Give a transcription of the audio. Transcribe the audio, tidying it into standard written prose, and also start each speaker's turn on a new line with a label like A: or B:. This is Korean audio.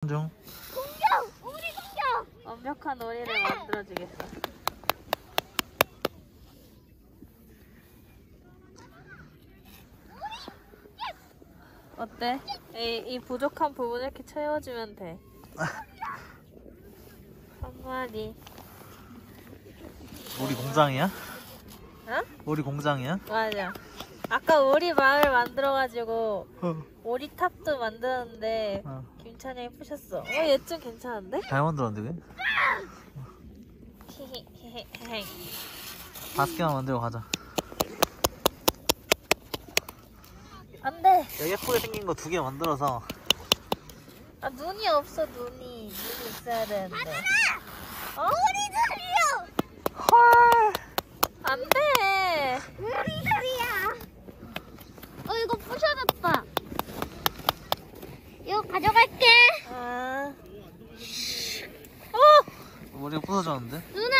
A: 중.
B: 공격! 우리 공격!
C: 완벽한 놀이를 만들어주겠어. 어때? 이 부족한 부분 이렇게 채워주면 돼. 한 마리.
A: 우리 공장이야?
C: 어?
A: 우리 공장이야?
C: 맞아. 아까 오리 마을 만들어가지고 오리탑도 만들었는데 김찬영이 부셨어. 얘 좀 괜찮은데?
A: 잘 만들었는데 그게?
C: 히히히히히.
A: 5개만 만들고 가자.
C: 안 돼.
A: 예쁘게 생긴 거 2개 만들어서.
C: 아, 눈이 없어, 눈이. 눈이 있어야 되는데. 어?
B: 우리들이요!
A: 헐.
C: 안 돼.
B: 우리들이야! 이거 부셔졌다. 이거 가져갈게.
C: 아.
A: 머리가 부서졌는데?
B: 누나!